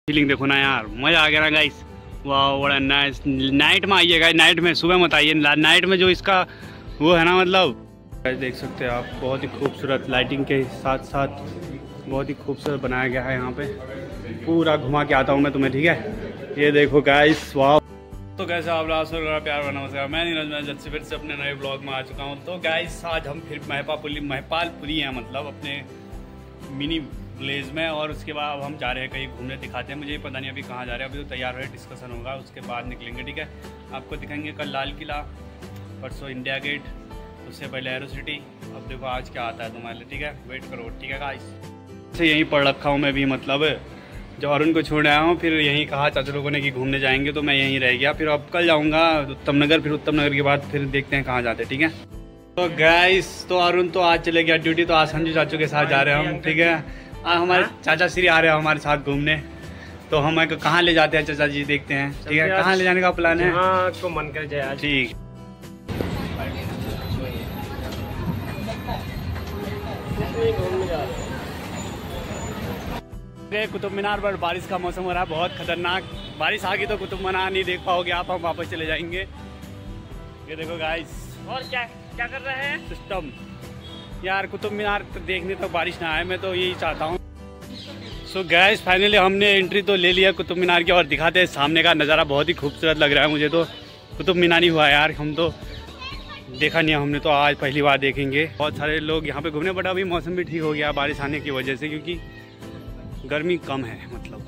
Feeling देखो ना यार, मजा आ गया ना गाइस। वाह बड़ा नाइस। नाइट में आइए गाइस, नाइट में, सुबह मत आइए। नाइट में जो इसका वो है ना, मतलब गाइस देख सकते हैं आप, बहुत ही खूबसूरत लाइटिंग के साथ साथ बहुत ही खूबसूरत बनाया गया है। यहाँ पे पूरा घुमा के आता हूँ मैं तुम्हें, ठीक है। ये देखो गाइस, वाह। तो कैसे आप लोग, प्यार बना, नमस्कार। मैं नीरज, मैं जल्द से फिर से अपने नए ब्लॉग में आ चुका हूँ। तो गाइस आज हम फिर महिपालपुरी हैं, मतलब अपने मिनी विलेज में। और उसके बाद अब हम जा रहे हैं कहीं घूमने, दिखाते हैं। मुझे पता नहीं अभी कहाँ जा रहे हैं, अभी तो तैयार है, डिस्कशन होगा, उसके बाद निकलेंगे, ठीक है। आपको दिखाएंगे कल लाल किला, परसों इंडिया गेट, उससे पहले एरो सिटी। अब देखो आज क्या आता है तुम्हारे लिए, ठीक है। वेट करो, ठीक है गाइस। से यहीं पढ़ रखा हूँ मैं भी, मतलब जो अरुण को छोड़ आया हूँ, फिर यहीं कहा चाचा लोगों ने कि घूमने जाएंगे, तो मैं यहीं रह गया। फिर अब कल जाऊँगा उत्तम नगर, फिर उत्तम नगर के बाद फिर देखते हैं कहाँ जाते हैं, ठीक है। तो गाइस, तो अरुण तो आज चले गया ड्यूटी, तो आज संजू चाचू के साथ जा रहे हैं हम, ठीक है। आज हमारे चाचा श्री आ रहे हैं हमारे साथ घूमने, तो हम कहाँ ले जाते हैं चाचा जी, देखते हैं, ठीक है। कहाँ ले जाने का प्लान है? तो मन कर जाए, ठीक। कुतुब मीनार पर बारिश का मौसम हो रहा है, बहुत खतरनाक बारिश आ गई, तो कुतुब मीनार नहीं देख पाओगे आप, हम वापस चले जाएंगे। ये देखो गाइस, और क्या क्या कर रहे हैं सिस्टम यार, कुतुब मीनार तो देखने तक बारिश ना आए, मैं तो यही चाहता हूँ। सो गाइस फाइनली हमने एंट्री तो ले लिया कुतुब मीनार की, और दिखाते हैं सामने का नज़ारा, बहुत ही खूबसूरत लग रहा है मुझे तो। कुतुब मीनार ही हुआ यार, हम तो देखा नहीं है हमने, तो आज पहली बार देखेंगे। बहुत सारे लोग यहाँ पे घूमने, बट अभी मौसम भी ठीक हो गया बारिश आने की वजह से, क्योंकि गर्मी कम है, मतलब।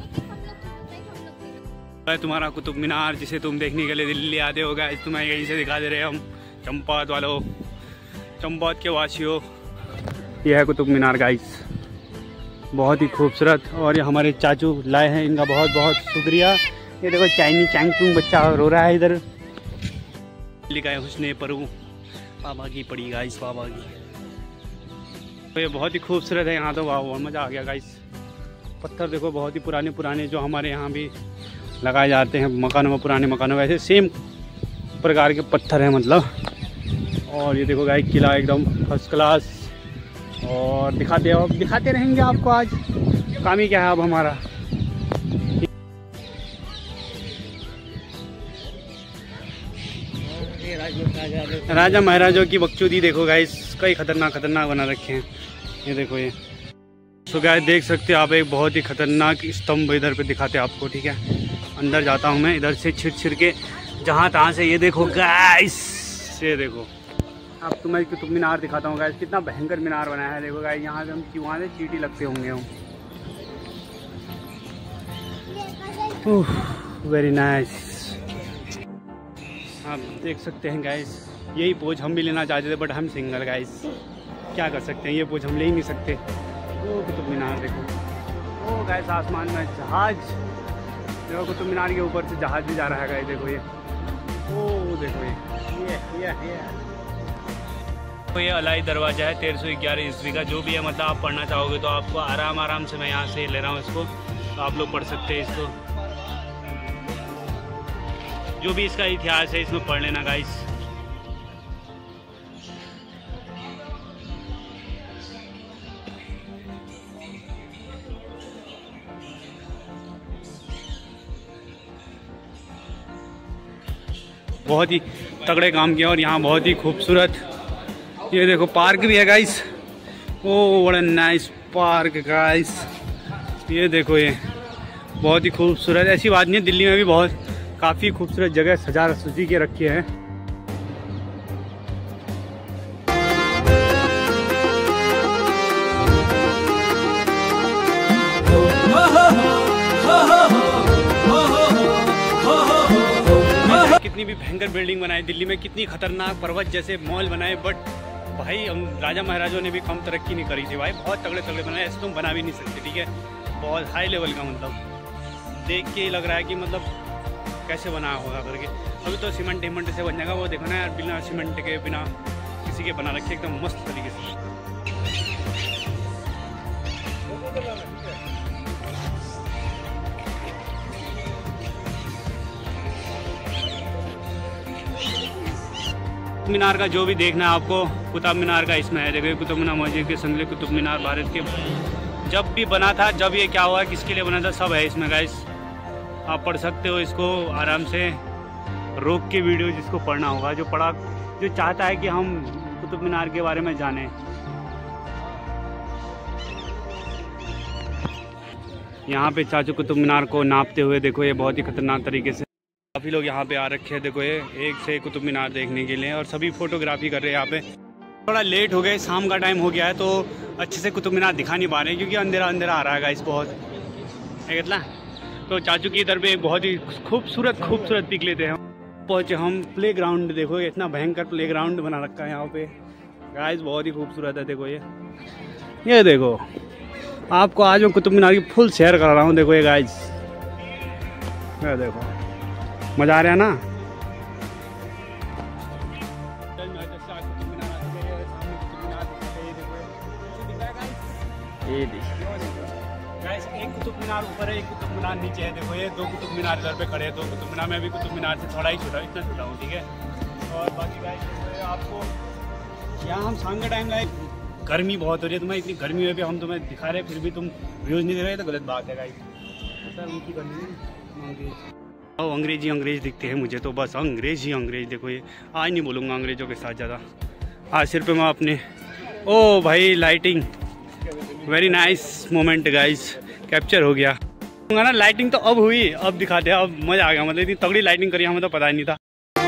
तुम्हारा कुतुब मीनार जिसे तुम देखने के लिए दिल्ली आते होगा, तुम्हें यहीं से दिखा दे रहे हैं हम, चंपावत वालों, चंपावत के वासियों। यह है कुतुब मीनार गाइस, बहुत ही खूबसूरत। और ये हमारे चाचू लाए हैं, इनका बहुत बहुत शुक्रिया। ये देखो चाइनी चैंगचुंग बच्चा रो रहा है इधर, लिखा है हुस्ने परू बाबा की पड़ी गाइस, बाबा की। तो ये बहुत ही खूबसूरत है यहाँ, तो वाह बहुत मज़ा आ गया गाइस। पत्थर देखो बहुत ही पुराने पुराने, जो हमारे यहाँ भी लगाए जाते हैं मकानों में, पुराने मकानों में, ऐसे सेम प्रकार के पत्थर हैं, मतलब। और ये देखो गाइस, किला एकदम फर्स्ट क्लास। और दिखाते रहेंगे आपको, आज काम ही क्या है अब हमारा। राजा महाराजों की बकचोदी देखो गाइस, कई खतरनाक खतरनाक बना रखे हैं, ये देखो ये। सो गाइस देख सकते हो आप, एक बहुत ही खतरनाक स्तंभ इधर पे दिखाते हैं आपको, ठीक है। अंदर जाता हूँ मैं इधर से छिड़ के, जहाँ तहाँ से। ये देखो गाइस, ये देखो, अब तुम्हें कुतुब मीनार दिखाता हूँ गाइस, कितना भयंकर मीनार बनाया है। देखो गाइस, यहाँ से हम वहाँ से चींटी लगते होंगे हम। Very nice. आप देख सकते हैं गाइस, यही पोज हम भी लेना चाहते थे, बट हम सिंगल गाइस, क्या कर सकते हैं, ये पोज हम ले ही नहीं सकते। वो कुतुब मीनार देखो, वो गाइस आसमान में जहाज, देखो कुतुब मीनार के ऊपर से जहाज भी जा रहा है गाइस, देखो ये, वो देखो ये तो ये अलाई दरवाज़ा है, 1311 ईस्वी का, जो भी है, मतलब आप पढ़ना चाहोगे तो आपको आराम से, मैं यहाँ से ले रहा हूँ इसको, तो आप लोग पढ़ सकते हैं इसको, जो भी इसका इतिहास है इसमें पढ़ लेना गाइस। बहुत ही तगड़े काम किया, और यहाँ बहुत ही खूबसूरत, ये देखो पार्क भी है गाइस, ओ बड़ा नाइस पार्क गाइस। ये देखो, ये बहुत ही खूबसूरत, ऐसी बात नहीं है, दिल्ली में भी बहुत काफ़ी खूबसूरत जगह सजा सजी के रखी है। कितनी भी भयंकर बिल्डिंग बनाई दिल्ली में, कितनी खतरनाक पर्वत जैसे मॉल बनाए, बट भाई हम राजा महाराजों ने भी कम तरक्की नहीं करी थी भाई, बहुत तगड़े तगड़े बनाए, ऐसे तुम बना भी नहीं सकते, ठीक है। बहुत हाई लेवल का, मतलब देख के ही लग रहा है कि मतलब कैसे बना होगा करके। अभी तो सीमेंट से बन जाएगा, वो देखो ना यार, बिना सीमेंट के, बिना किसी के बना रखे, एकदम मस्त तरीके से। मीनार का जो भी देखना है आपको, कुतुब मीनार का इसमें है, देखो कुतुब मीनार मस्जिद के संगले कुतुब मीनार भारत के जब भी बना था, जब ये क्या हुआ, किसके लिए बना था, सब है इसमें गाइस। आप पढ़ सकते हो इसको आराम से, रोक के वीडियो जिसको पढ़ना होगा, जो चाहता है कि हम कुतुब मीनार के बारे में जानें। यहाँ पे चाचू कुतुब मीनार को नापते हुए देखो, ये बहुत ही खतरनाक तरीके से काफ़ी लोग यहाँ पे आ रखे हैं। देखो ये एक से कुतुब मीनार देखने के लिए, और सभी फोटोग्राफी कर रहे हैं यहाँ पे। थोड़ा लेट हो गए, शाम का टाइम हो गया है, तो अच्छे से कुतुब मीनार दिखा नहीं पा रहे हैं क्योंकि अंधेरा अंधेरा आ रहा है गाइस बहुत, है कितना। तो चाचू की इधर पे एक बहुत ही खूबसूरत पिक लेते हैं। पहुँचे हम प्ले ग्राउंड, देखो इतना भयंकर प्ले ग्राउंड बना रखा है यहाँ पे गाइस, बहुत ही खूबसूरत है। देखो ये देखो, आपको आज मैं कुतुब मीनार की फुल शेयर कर रहा हूँ। देखो ये गाइस, ये देखो, मज़ा आ रहा है ना। ये गाइस, एक कुतुब मीनार ऊपर है, एक कुतुब मीनार नीचे है। देखो ये दो कुतुब मीनार इधर पे खड़े हैं। तो कुतुब मीनार में भी कुतुब मीनार से थोड़ा ही छोटा, इतना छोटा हूँ, ठीक है। और बाकी गाइस आपको यहाँ हम शाम के टाइम लाइक गर्मी बहुत हो रही है, तुम्हें इतनी गर्मी में भी हम तुम्हें दिखा रहे हैं, फिर भी तुम व्यूज़ नहीं दे रहे, तो गलत बात है गाइस। सर उनकी गर्मी अंग्रेज दिखते हैं मुझे, तो बस अंग्रेज। देखो ये आज नहीं बोलूँगा अंग्रेज़ों के साथ ज़्यादा, आज सिर्फ मैं अपने। ओ भाई lighting, very nice moment guys, capture हो गया ना। लाइटिंग तो अब हुई, अब दिखाते हैं, अब मज़ा आ गया। मतलब इतनी तगड़ी लाइटिंग करी, हमें तो पता ही नहीं था।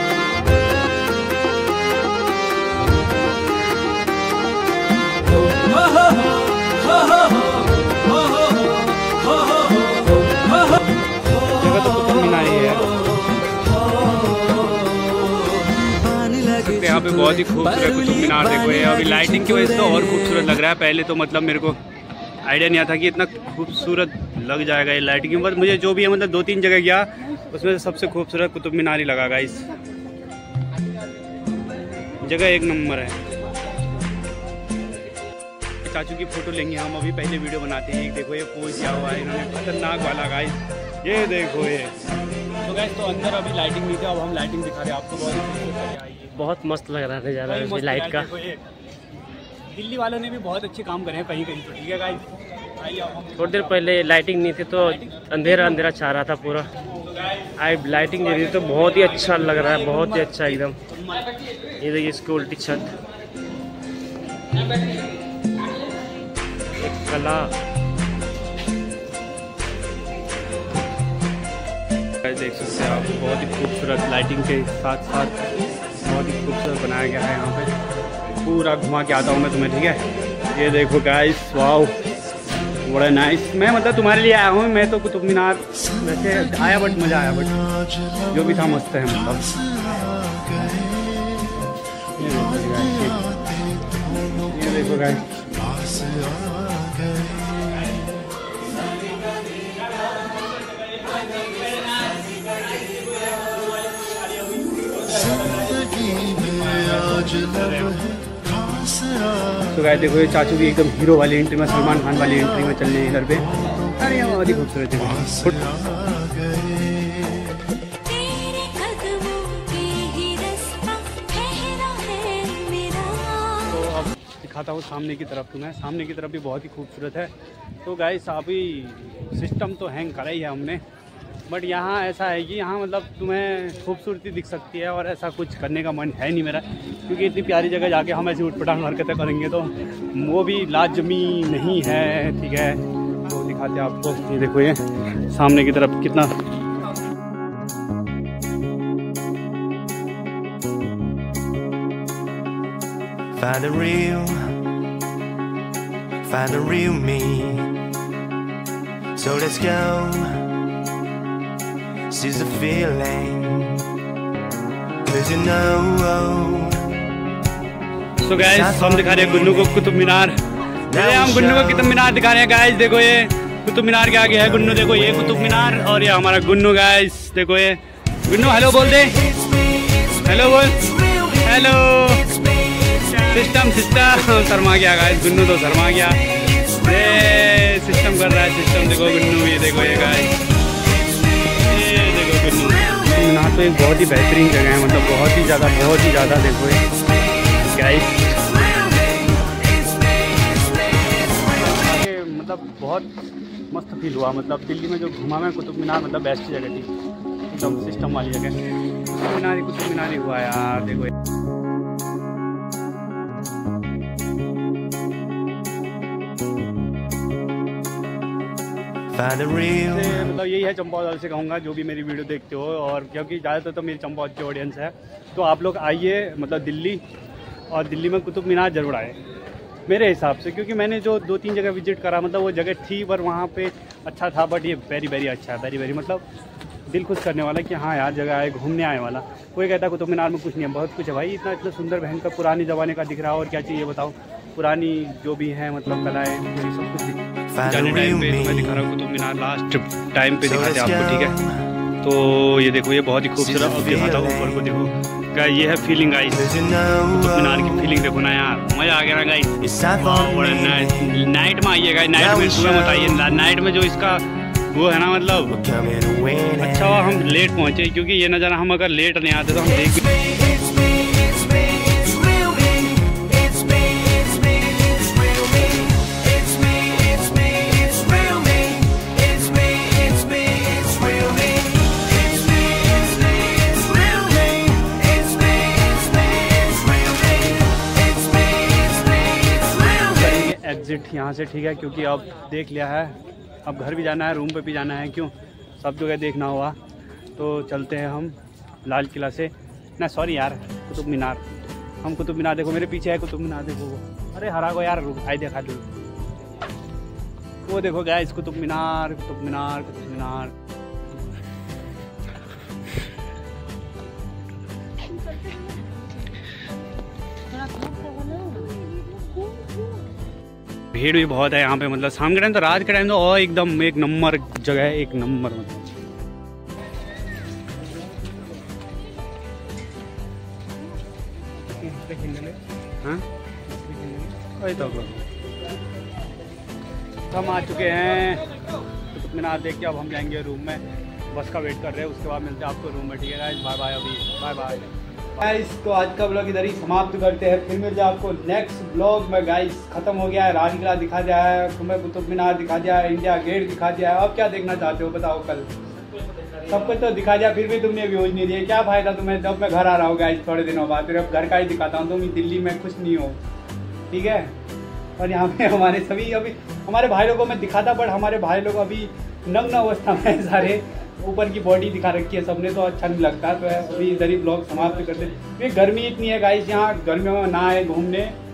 यहाँ पे बहुत ही खूबसूरत कुतुब मीनार देखो ये, अभी लाइटिंग की वजह से तो और खूबसूरत लग रहा है। पहले तो मतलब मेरे को आइडिया नहीं आता कि इतना खूबसूरत लग जाएगा ये लाइटिंग की। बस मुझे जो भी है, मतलब 2-3 जगह गया, उसमें से सबसे खूबसूरत कुतुब मीनार ही लगा गाइस। जगह एक नंबर है। चाचू की फोटो लेंगे हम, अभी पहले वीडियो बनाते हैं। देखो ये पोज किया हुआ है इन्होंने, खतरनाक वाला गाइस, ये देखो ये। तो गाइस तो अंदर अभी लाइटिंग नहीं थी, अब हम लाइटिंग दिखा रहे हैं आपको। बहुत मस्त लग रहा है नज़ारा है लाइट का। दिल्ली वालों ने भी बहुत अच्छे काम करे हैं कहीं तो, ठीक है गाइस। थोड़ी देर पहले लाइटिंग नहीं थी तो अंधेरा छा रहा था पूरा। आज लाइटिंग दे दी तो बहुत ही अच्छा लग रहा है, बहुत ही अच्छा एकदम। ये देखिए इसकी उल्टी छत, एक कला। देख सकते हैं आप, बहुत ही खूबसूरत लाइटिंग के साथ बहुत ही खूबसूरत बनाया गया है। यहाँ पे पूरा घुमा के आता हूँ मैं तुम्हें, ठीक है। ये देखो गाइस, वाओ बड़ा नाइस। मैं मतलब तुम्हारे लिए आया हूँ, मैं तो कुतुब मीनार वैसे आया, बट मज़ा आया, बट जो भी था मस्त है मतलब। ये देखो गाइस, तो गाइस देखो ये चाचू भी एकदम हीरो वाली एंट्री में, सलमान खान वाली एंट्री में चल रहे हैं इधर पे। अरे ये बहुत ही खूबसूरत है। तो अब दिखाता हूँ सामने की तरफ तुम्हें, सामने की तरफ भी बहुत ही खूबसूरत है। तो गाइस अभी सिस्टम तो हैंग करा ही है हमने, बट यहाँ ऐसा है कि यहाँ मतलब तुम्हें खूबसूरती दिख सकती है, और ऐसा कुछ करने का मन है नहीं मेरा, क्योंकि इतनी प्यारी जगह जाके हम ऐसी उठपटांग हरकतें करेंगे तो वो भी लाजमी नहीं है, ठीक है। तो दिखाते हैं आपको, ये देखो ये सामने की तरफ कितना Find the real me. So let's go. Seize the feeling. 'Cause you know. So guys, हम दिखा रहे हैं गुन्नू को कुतुब मीनार। हम गुन्नू को कुतुब मीनार दिखा रहे हैं गाइस। देखो ये कुतुब मीनार के आगे है गुन्नू, देखो ये कुतुब मीनार, और ये हमारा गुन्नू गाइस। देखो ये गुन्नू, हेलो बोल दे, हेलो बोल, हेलो। सिस्टम शर्मा गया गाइस, गुन्नू तो शर्मा गया। ये सिस्टम कर रहा है, सिस्टम देखो गुन्नू, ये देखो ये गाइस, ये देखो गुन्नू। मीनार तो एक बहुत ही बेहतरीन जगह है, मतलब बहुत ही ज़्यादा देखो ये गाइस, मतलब बहुत मस्त फील हुआ। मतलब दिल्ली में जो घुमा मैं कुतुब मीनार मतलब बेस्ट जगह थी, एकदम सिस्टम वाली जगह। कुतुब मीनार ही हुआ यार, देखो मतलब यही है चंपावत से कहूँगा जो भी मेरी वीडियो देखते हो, और क्योंकि ज़्यादातर तो मेरी चंपावत की ऑडियंस है, तो आप लोग आइए मतलब दिल्ली, और दिल्ली में कुतुब मीनार जरूर आए मेरे हिसाब से, क्योंकि मैंने जो 2-3 जगह विजिट करा मतलब वो जगह थी पर वहाँ पे अच्छा था, बट ये वेरी वेरी अच्छा है, वेरी वेरी मतलब दिल खुश करने वाला कि हाँ यार जगह आए, घूमने आए वाला। कोई कहता है कुतुब मीनार में कुछ नहीं है, बहुत कुछ है भाई, इतना इतना सुंदर भयंकर पुरानी ज़माने का दिख रहा है, और क्या चाहिए बताओ, पुरानी जो भी है मतलब कलाएँ पूरी सब कुछ जाने टाइम पे मैं दिखा रहा हूँ कुतुब मीनार, लास्ट टाइम पे दिखाते आपको, ठीक है। तो ये देखो ये बहुत ही खूबसूरत, अब दिखाता हूँ ऊपर को, देखो क्या ये है फीलिंग गाइस, कुतुब मीनार की फीलिंग देखो ना यार, मज़ा आ गया ना गाइस। नाइट में आइएगा, नाइट में, सुबह मत आइए, नाइट में जो इसका वो है ना मतलब अच्छा हुआ हम लेट पहुँचे, क्योंकि ये नज़ारा हम अगर लेट नहीं आते तो हम देख एग्जिट यहाँ से, ठीक है, क्योंकि अब देख लिया है, अब घर भी जाना है, रूम पे भी जाना है, क्यों सब जगह देखना हुआ, तो चलते हैं हम लाल किला से, ना सॉरी यार कुतुब मीनार, हम कुतुब मीनार देखो मेरे पीछे है कुतुब मीनार, देखो वो, अरे हरा को यार आई देखा दो, वो देखो गाइस कुतुब मीनार, कुतुब मीनार, कुतुब मीनार। भीड़ भी बहुत है यहाँ पे, मतलब शाम के टाइम तो, रात के टाइम तो और एकदम एक नंबर जगह है, एक नंबर मतलब। हाँ वही तो हम आ चुके हैं कुतुब मीनार देख के, अब हम जाएंगे रूम में, बस का वेट कर रहे हैं, उसके बाद मिलते हैं आपको रूम में, ठीक है गाइस, बाय बाय, अभी बाय बाय गाइस। तो आज का ब्लॉग इधर ही समाप्त करते हैं, फिर मिलते हैं आपको नेक्स्ट ब्लॉग में गाइस। खत्म हो गया है, लाल किला दिखा दिया है, तुम्हें कुतुब मीनार दिखा दिया है, इंडिया गेट दिखा दिया है, अब क्या देखना चाहते हो बताओ, कल सब कुछ तो दिखा दिया, फिर भी तुमने व्यूज नहीं दिए, क्या फायदा तुम्हें, जब मैं घर आ रहा हूँ गाइस थोड़े दिनों बाद, फिर अब घर का ही दिखाता हूँ, तुम दिल्ली में खुश नहीं हो, ठीक है। और यहाँ पे हमारे सभी अभी हमारे भाई लोगों को मैं दिखाता, बट हमारे भाई लोग अभी नग्न अवस्था में सारे, ऊपर की बॉडी दिखा रखी है सबने, तो अच्छा नहीं लगता, तो अभी इधर ही ब्लॉग समाप्त करते, क्योंकि गर्मी इतनी है गाइस, यहाँ गर्मियों में ना आए घूमने,